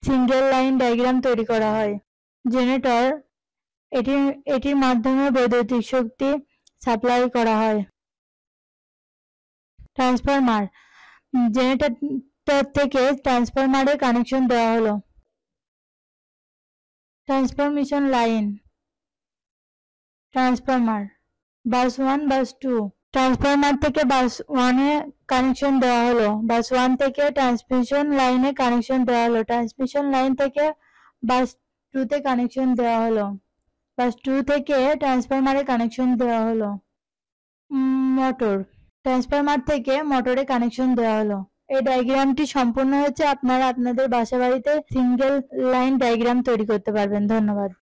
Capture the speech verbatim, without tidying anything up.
Single line diagram তৈরি করা হয়। জেনারেটর এটি এটির মাধ্যমে বৈদ্যুতিক শক্তি সাপ্লাই করা হয়। ট্রান্সফরমার জেনারেটর থেকে ট্রান্সফরমারে কানেকশন দেওয়া হলো। Transformation line transformer bus one bus two transformer থেকে বাস ওয়ানে কানেকশন দেওয়া হলো। বাস ওয়ান থেকে ট্রান্সমিশন লাইনে কানেকশন দেওয়া হলো। ট্রান্সমিশন লাইন থেকে বাস টুতে কানেকশন দেওয়া হলো। বাস টু থেকে ট্রান্সফরমারে কানেকশন দেওয়া হলো। মোটর ট্রান্সফরমার থেকে মোটরে কানেকশন দেওয়া হলো। এই ডায়াগ্রামটি সম্পূর্ণ হচ্ছে। আপনারা আপনাদের বাসা বাড়িতে সিঙ্গেল লাইন ডায়াগ্রাম তৈরি করতে পারবেন। ধন্যবাদ।